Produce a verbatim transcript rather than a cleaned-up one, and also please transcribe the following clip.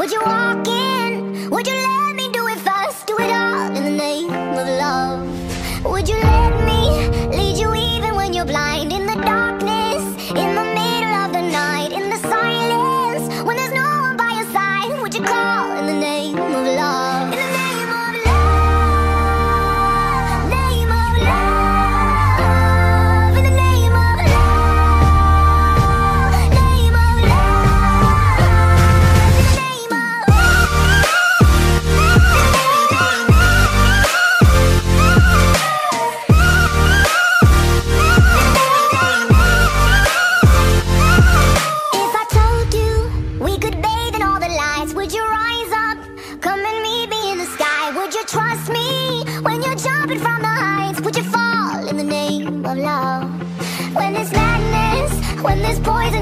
Would you walk in? Would you let me do it first? Do it all in the name of love. Would you let me lead you even when you're blind? In the darkness, in the middle of the night, in the silence, when there's no one by your side. Would you call in the name of love? In the name of love, name of love, in the name of love, name of love, in the name of If I told you we could bathe in all the lights, would you rise up? Come and meet me in the sky. Would you trust me when you're jumping from the heights? Would you fall in the name of love? When there's madness, when there's poison